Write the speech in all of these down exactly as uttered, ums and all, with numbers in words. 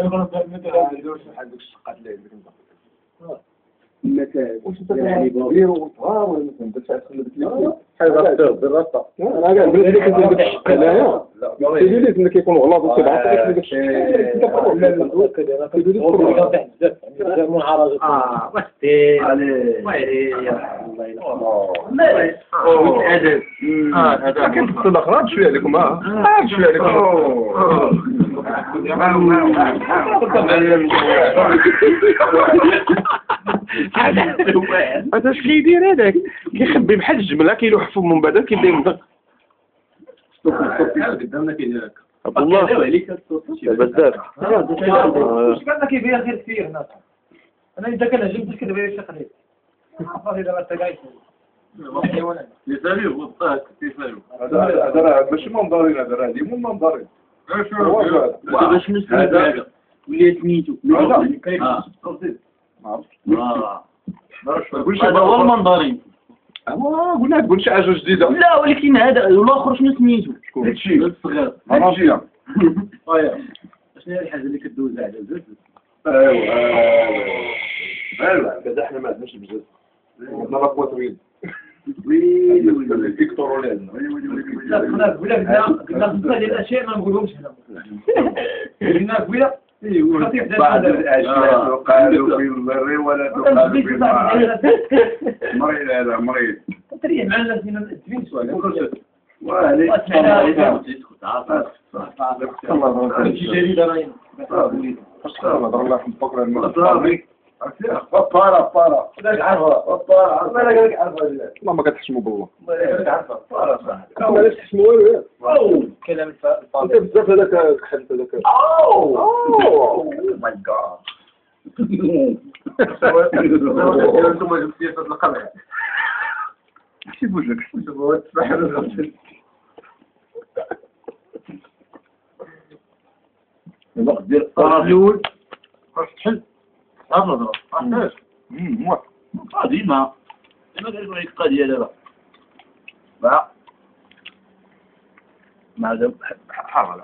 عندك الشقات اللي عندك انت مثلا واش انت يعني كبير وصغار ولا مثلا باش تخلي ديك اللي حاجه بالراسه انا قاعد نقول لك كيفاش ديك الشقه هنايا سيدي لازم كيكون غلاظ وكيبعث لك ديك الشقه منعرض اه واختي ويلي يا الله الادب اه هذا كاين في الصدق راه شويه عليكم اه شويه عليكم هذا اش كيدير هذاك كيخبي بحال الجمله كيلوح فمو من بعد كيبدا يمضغ قدامنا كيدير هكا عبد الله بزاف واش قالنا كيبيع غير كثير هنا انا اذا كان عجبتك كتبيع شي قليل صافي دابا انت قايل يسالي وطاك كيفاش هذا هذا راه ماشي منظرين هذا راه ديما منظرين باش نسمع هذا ولا سميتو هذا هو المنظرين ايوا قلنا تقول شي حاجه جديده لا ولكن هذا والاخر شنو سميتو شكون هادشي الصغير هادشي ايوا شنو هي الحاجه اللي كدوز على الزوج ايوا ايوا كذا احنا ما عندناش بزاف عندنا لا قوه طويل ويلي ويلي الدكتور اللي عندنا لا قلنا قلنا قلنا قلنا بزاف ديال الاشياء ما نقولهمش هنا قلنا قلنا بعض الاشياء تقال في البر ولا تقال في البحر مريض هذا مريض تريح مع الناس هنا تبين سؤال وهذه نهضر الله في بكره المغرب بارا بارا لا عارفه بارا انا قال لك عارفه والله ما كتحشموا بالله عارفه بارا صح ما تحشموا والو او كلام انت بزاف هذاك الحدث هذاك اوه اوه ماي جاد انتم جبتوا سياسه القمع شوف وجهك شوف هو تسبح الوقت ديال الرجل خاص تحل هذا علاش امم موافق ديما ديما كنقول لك القضيه دابا با ما دام حرام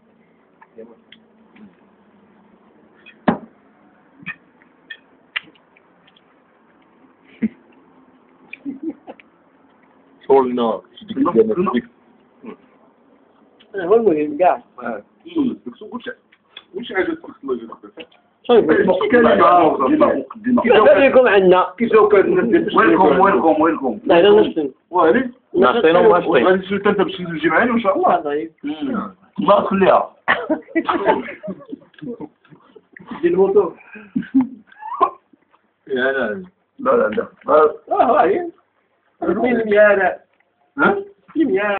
شغل النار هو المهم كاع وش حاجه تخص الله كيف يكون عندنا ويلكم ويلكم ويلكم لا لا نشتم وهذه نعطينا وغنعطي غادي تسول انت باش تجي معانا ان شاء الله طيب الله تخليها ديال الموتور يا لا لا لا لا اه هاي المياه ها المياه